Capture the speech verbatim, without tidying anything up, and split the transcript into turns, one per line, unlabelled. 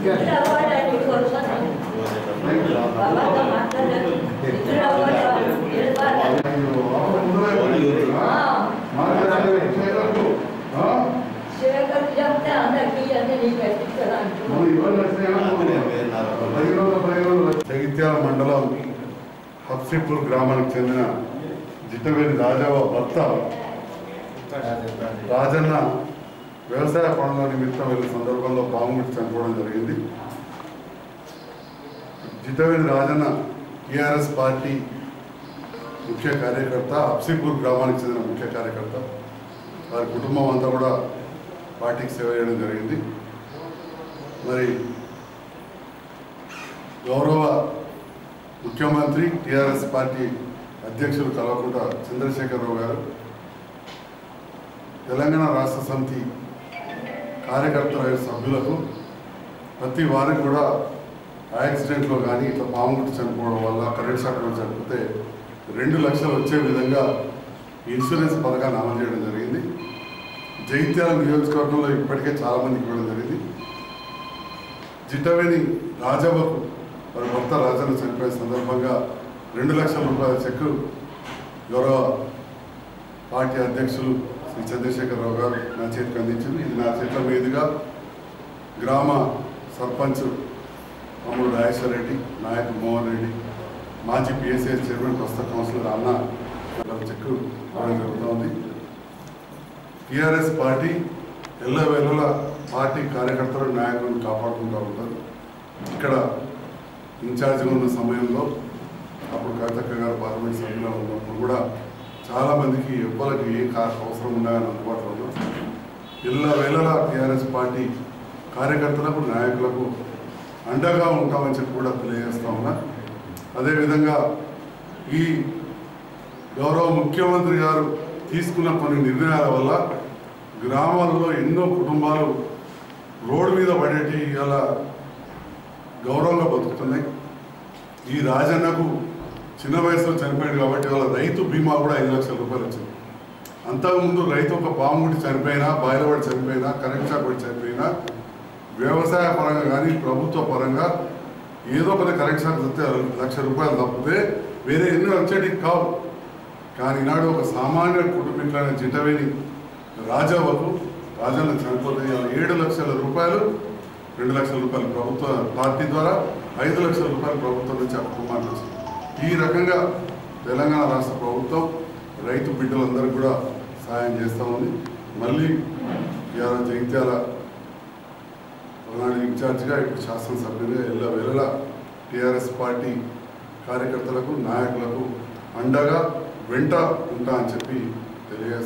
జగిత్యాల మండలం హబ్సిపూర్ గ్రామానికి చెందిన జిట్టవేలి రాజవ భర్త రాజన్న వ్యవసాయ పనుల నిమిత్తం వెళ్ళిన సందర్భంలో పాముముట్టి చనిపోవడం జరిగింది. జిట్టవేలి రాజన్న టీఆర్ఎస్ పార్టీ ముఖ్య కార్యకర్త, హబ్సిపూర్ గ్రామానికి చెందిన ముఖ్య కార్యకర్త. వారి కుటుంబం అంతా కూడా పార్టీకి సేవ చేయడం జరిగింది. మరి గౌరవ ముఖ్యమంత్రి టీఆర్ఎస్ పార్టీ అధ్యక్షులు కల్వకుంట్ల చంద్రశేఖరరావు గారు తెలంగాణ రాష్ట్ర సమితి కార్యకర్తల సభ్యులకు ప్రతి వారికి కూడా యాక్సిడెంట్లో కానీ ఇట్లా పాముముట్టి చనిపోవడం వల్ల కరెంట్ షాక్లో చనిపోతే రెండు లక్షలు వచ్చే విధంగా ఇన్సూరెన్స్ పథకాన్ని అమలు చేయడం జరిగింది. జగిత్యాల నియోజకవర్గంలో ఇప్పటికే చాలామందికి ఇవ్వడం జరిగింది. జిట్టవేలి రాజవ్వకు వారి భర్త రాజన్న చనిపోయిన సందర్భంగా రెండు లక్షల రూపాయల చెక్కు గౌరవ పార్టీ అధ్యక్షులు శ్రీ చంద్రశేఖరరావు గారు నా చేతికి అందించింది. ఇది నా చేతుల మీదుగా గ్రామ సర్పంచ్ అమ్ముడు రాజేశ్వర రెడ్డి, నాయకుడు మోహన్ రెడ్డి, మాజీ పిఎస్ఎస్ చైర్మన్, ప్రస్తుత కౌన్సిలర్ అన్న చెక్కు ఇవ్వడం జరుగుతోంది. టీఆర్ఎస్ పార్టీ ఎల్లవేళల పార్టీ కార్యకర్తలు నాయకులను కాపాడుకుంటూ ఉంటారు. ఇక్కడ ఇన్ఛార్జిగా ఉన్న సమయంలో అప్పుడు కవితక్క గారు పార్లమెంట్ సభ్యులు ఉన్నప్పుడు కూడా చాలామందికి ఎవ్వరికి ఏ అవసరం ఉన్నాయని అందుబాటులో ఉన్నారు. ఎల్లవేళలా టీఆర్ఎస్ పార్టీ కార్యకర్తలకు నాయకులకు అండగా ఉంటామని చెప్పి కూడా తెలియజేస్తా ఉన్నా. అదేవిధంగా ఈ గౌరవ ముఖ్యమంత్రి గారు తీసుకున్న కొన్ని నిర్ణయాల వల్ల గ్రామాల్లో ఎన్నో కుటుంబాలు రోడ్డు మీద పడేటి ఇలా గౌరవంగా బతుకుతున్నాయి. ఈ రాజన్నకు చిన్న వయసులో చనిపోయాడు కాబట్టి వాళ్ళ రైతు బీమా కూడా ఐదు లక్షల రూపాయలు వచ్చింది. అంతకుముందు రైతు ఒక పాముముట్టి చనిపోయినా, బాయిలపడి చనిపోయినా, కరెంట్ షాక్ పడి చనిపోయినా వ్యవసాయ పరంగా కానీ ప్రభుత్వ పరంగా ఏదో ఒక కరెంట్ షాక్ వస్తే లక్ష రూపాయలు తప్పితే వేరే ఎన్నో వచ్చేటి కావు. కానీ ఈనాడు ఒక సామాన్య కుటుంబీకులైన జిట్టవేలి రాజవ్వకు రాజన్న చనిపోతే ఏడు లక్షల రూపాయలు, రెండు లక్షల రూపాయలు ప్రభుత్వ పార్టీ ద్వారా, ఐదు లక్షల రూపాయలు ప్రభుత్వం నుంచి ఆ కుటుంబానికి వచ్చింది. ఈ రకంగా తెలంగాణ రాష్ట్ర ప్రభుత్వం రైతు బిడ్డలందరికీ కూడా సహాయం చేస్తూ ఉంది. మళ్ళీ ఇవాళ జగిత్యాల ఒకనాడు ఇన్ఛార్జిగా ఇప్పుడు శాసనసభ్యులుగా ఎల్ల వేళలా టీఆర్ఎస్ పార్టీ కార్యకర్తలకు నాయకులకు అండగా వెంట ఉంటా అని చెప్పి తెలియజేస్తారు.